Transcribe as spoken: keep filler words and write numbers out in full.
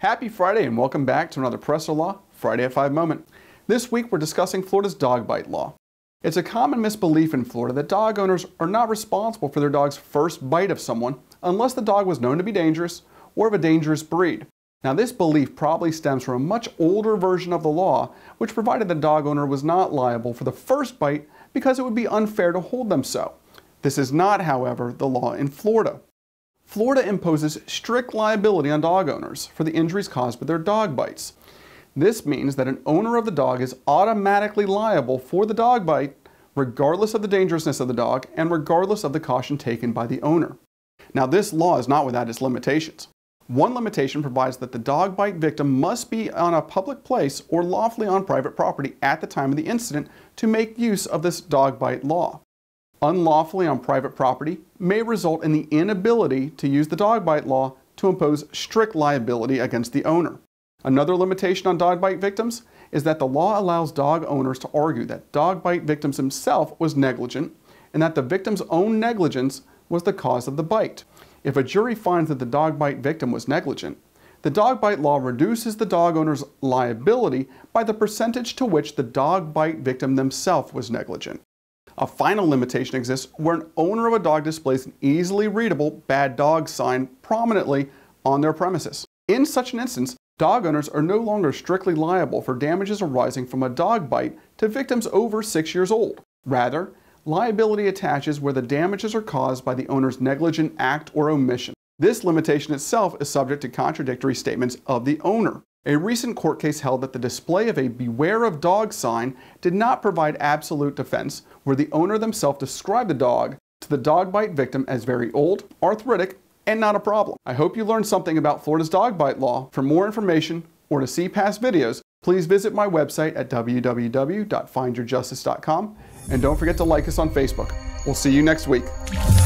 Happy Friday and welcome back to another Press or Law Friday at five moment. This week we're discussing Florida's dog bite law. It's a common misbelief in Florida that dog owners are not responsible for their dog's first bite of someone unless the dog was known to be dangerous or of a dangerous breed. Now this belief probably stems from a much older version of the law which provided the dog owner was not liable for the first bite because it would be unfair to hold them so. This is not, however, the law in Florida. Florida imposes strict liability on dog owners for the injuries caused by their dog bites. This means that an owner of the dog is automatically liable for the dog bite regardless of the dangerousness of the dog and regardless of the caution taken by the owner. Now this law is not without its limitations. One limitation provides that the dog bite victim must be on a public place or lawfully on private property at the time of the incident to make use of this dog bite law. Unlawfully on private property may result in the inability to use the dog bite law to impose strict liability against the owner. Another limitation on dog bite victims is that the law allows dog owners to argue that dog bite victims himself was negligent and that the victim's own negligence was the cause of the bite. If a jury finds that the dog bite victim was negligent, the dog bite law reduces the dog owner's liability by the percentage to which the dog bite victim themselves was negligent. A final limitation exists where an owner of a dog displays an easily readable bad dog sign prominently on their premises. In such an instance, dog owners are no longer strictly liable for damages arising from a dog bite to victims over six years old. Rather, liability attaches where the damages are caused by the owner's negligent act or omission. This limitation itself is subject to contradictory statements of the owner. A recent court case held that the display of a "Beware of Dog" sign did not provide absolute defense, where the owner themselves described the dog to the dog bite victim as very old, arthritic, and not a problem. I hope you learned something about Florida's dog bite law. For more information or to see past videos, please visit my website at w w w dot find your justice dot com and don't forget to like us on Facebook. We'll see you next week.